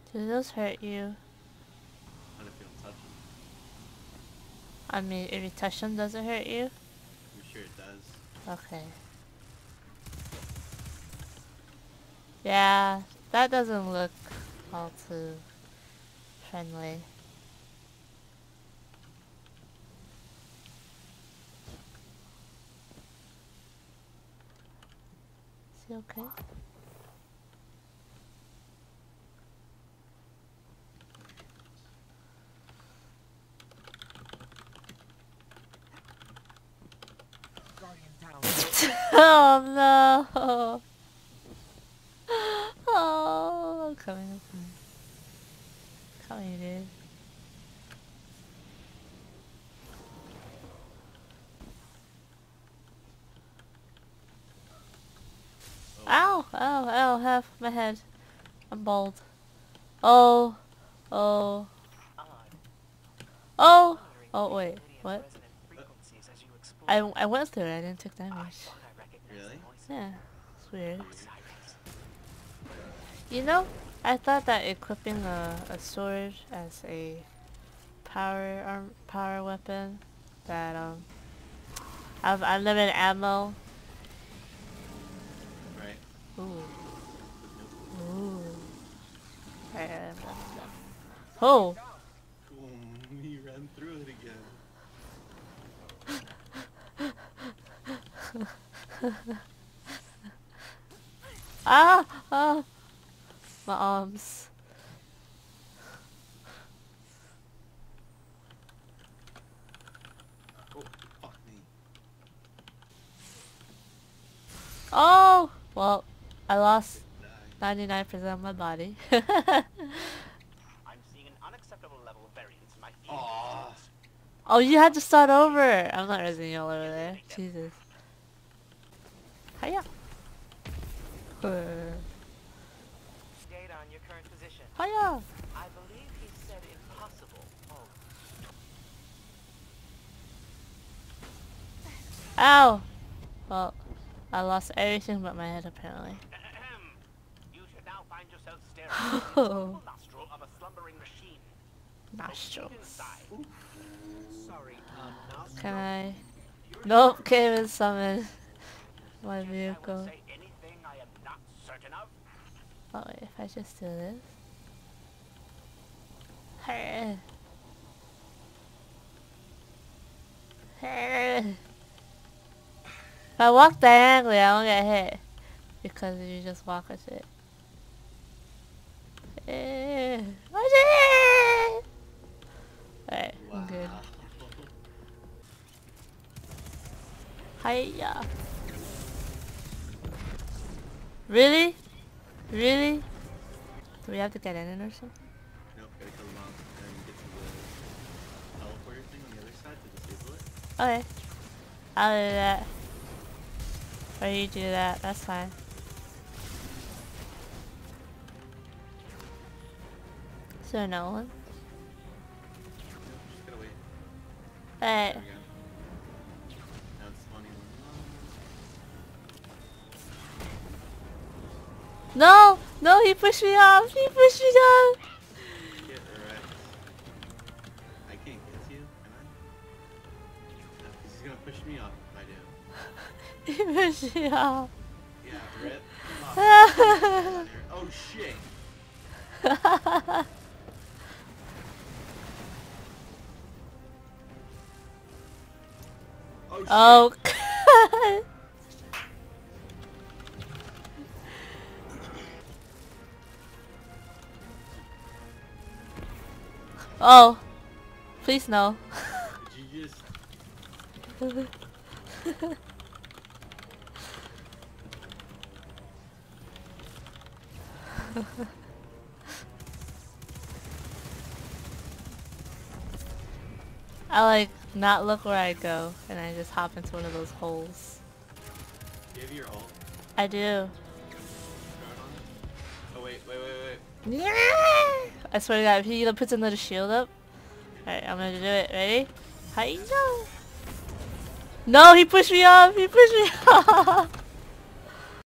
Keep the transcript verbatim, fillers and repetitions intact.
Do those hurt you? What if you don't touch them? I mean, if you touch them, does it hurt you? I'm sure it does. Okay. Yeah, that doesn't look all too friendly. Is he okay? Oh no! Oh, I'm coming. Coming, dude. Ow! Ow! Ow! Half my head. I'm bald. Oh! Oh! Oh! Oh wait, what? I I went through it. I didn't take damage. Really? Yeah, it's weird. You know, I thought that equipping a, a sword as a power arm power weapon that um have unlimited ammo. Right. Ooh. Ooh. Right, um, um, um. Oh. Boom, he ran through it again. Ah! Ah! My arms. Oh, fuck me. Oh! Well, I lost ninety-nine percent of my body. I'm seeing an unacceptable level of variance in my field. Aww. Oh, you had to start over! I'm not resing you all over there. Jesus. Hiya! Uh. Data on your current position. Hiya! I believe he said impossible. Oh. Ow! Well, I lost everything but my head apparently. You should now find yourself staring Oh. at the nostril of a slumbering machine. Nostrils. Sorry, um, nostril. Can I? Nope, can't even summon my I will vehicle. say anything I am not certain of. Oh wait, if I just do this. Hey. Hey. If I walk diagonally, I won't get hit. Because if you just walk with it. Hey. Alright, I'm good. Hiya. Really? Really? Do we have to get in it or something? Nope, gotta kill them off and get to the teleporter thing on the other side to disable it. Okay. I'll do that. Or you do that, that's fine. Is there no one? Just gotta wait. Alright. There we go. Now it's spawning one. No! No, he pushed me off! He pushed me down! Get wrecked. I can't get you, can I? No, 'cause he's gonna push me off if I do. He pushed me off. Yeah, rip. Oh, oh shit! Oh shit! Oh. Oh. Please no. Did you just... I like not look where I go and I just hop into one of those holes. Do you have your ult? I do. Throw it on it? Oh wait, wait, wait, wait. Yeah! I swear to God, if he either puts another shield up. Alright, I'm gonna do it. Ready? Hi, no! No, he pushed me off! He pushed me off!